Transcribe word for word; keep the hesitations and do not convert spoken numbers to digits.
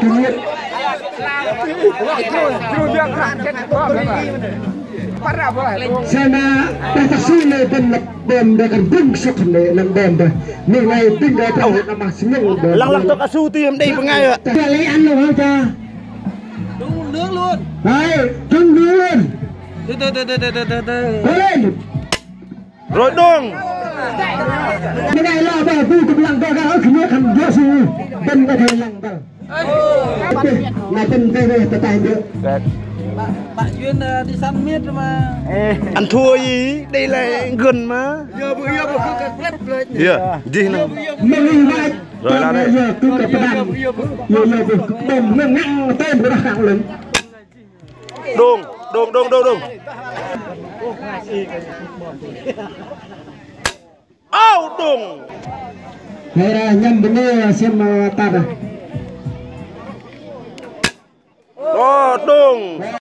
nhiệt sana pasasune ben bom dengan bung sokne nang bom ba ni ngai tinggal tahu nama seneng lăng lăng to casu tiêm đây bằng ngay ạ lấy ăn luôn cha đúng nướng luôn đấy trứng nướng luôn từ từ từ từ từ từ từ lên rồi đong cái này là bảo tu cũng lăng to cái khi nước hành gió su bên cái thằng lăng to mà bên cái này ta tài được bạn chuyên đi săn miết mà ăn thua gì đây là gần mà giờ vừa giờ vừa cứ cắt lên yeah gì nào mình lại rồi là đây giờ cứ cặp đàn giờ giờ vừa bom ngang ngang tên của nó khẳng lớn đùng đùng đùng đùng đùng ao đùng này là nhầm bên đây xem ta này đó đùng